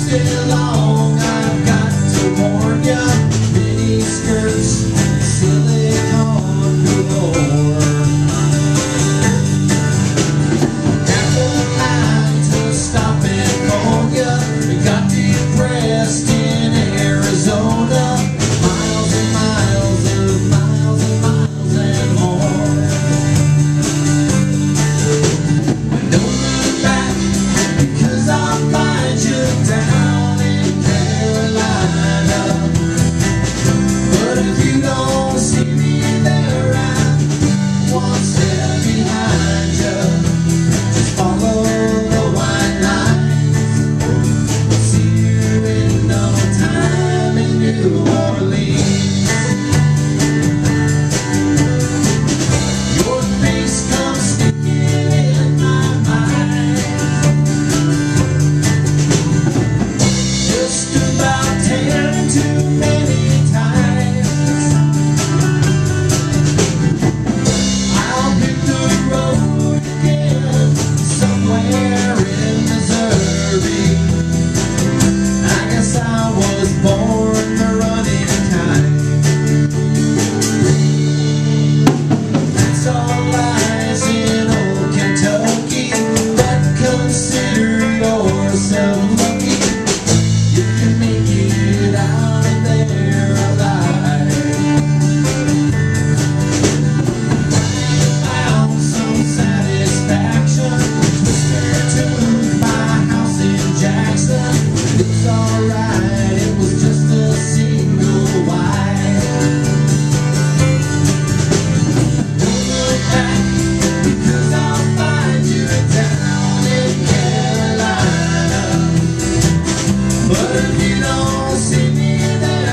stay long, I've got to warn ya. Mini skirts, silicone galore. Half a line to stop and call ya. We got depressed in Arizona. Miles and miles and miles and miles and more. Don't look back, because I'll find you down in Carolina. But if you don't see me there, I'm one step behind you. Just follow the white lines. We'll see you in no time in New Orleans. Your face comes sneaking in my mind. Just about 10 too many times. I'll hit the road again somewhere in Missouri. I guess I was born the running kind. That's all lies in old Kentucky, but consider yourself lucky. You can make it out of there alive. Found some satisfaction, twister to my house in Jackson. It's alright, it was just a single wife. Don't look back, because I'll find you down in Carolina. But if you don't see me there,